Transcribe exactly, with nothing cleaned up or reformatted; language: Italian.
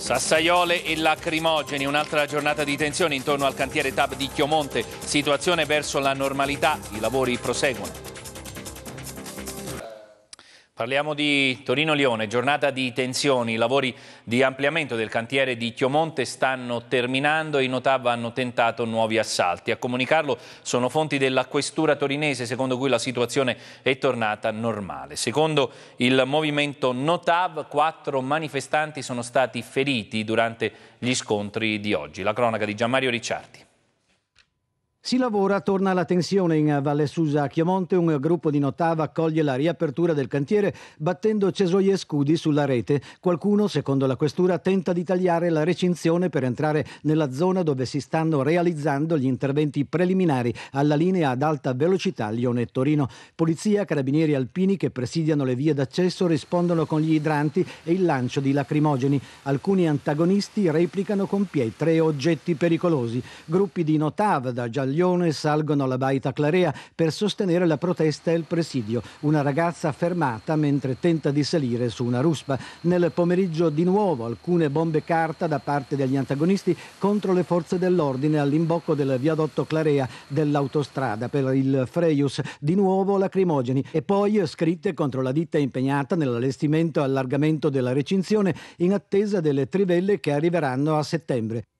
Sassaiole e lacrimogeni, un'altra giornata di tensione intorno al cantiere T A V di Chiomonte, situazione verso la normalità, i lavori proseguono. Parliamo di Torino-Lione, giornata di tensioni, i lavori di ampliamento del cantiere di Chiomonte stanno terminando e i No T A V hanno tentato nuovi assalti. A comunicarlo sono fonti della questura torinese, secondo cui la situazione è tornata normale. Secondo il movimento No T A V, quattro manifestanti sono stati feriti durante gli scontri di oggi. La cronaca di Gianmario Ricciardi. Si lavora, torna la tensione in Valle Susa a Chiomonte, un gruppo di No T A V accoglie la riapertura del cantiere battendo cesoie e scudi sulla rete. Qualcuno, secondo la questura, tenta di tagliare la recinzione per entrare nella zona dove si stanno realizzando gli interventi preliminari alla linea ad alta velocità Lione-Torino. Polizia, carabinieri alpini che presidiano le vie d'accesso rispondono con gli idranti e il lancio di lacrimogeni. Alcuni antagonisti replicano con pietre e oggetti pericolosi. Gruppi di No T A V da Giaglione salgono alla baita Clarea per sostenere la protesta e il presidio. Una ragazza fermata mentre tenta di salire su una ruspa. Nel pomeriggio di nuovo alcune bombe carta da parte degli antagonisti contro le forze dell'ordine all'imbocco del viadotto Clarea dell'autostrada per il Freius. Di nuovo lacrimogeni e poi scritte contro la ditta impegnata nell'allestimento e allargamento della recinzione in attesa delle trivelle che arriveranno a settembre.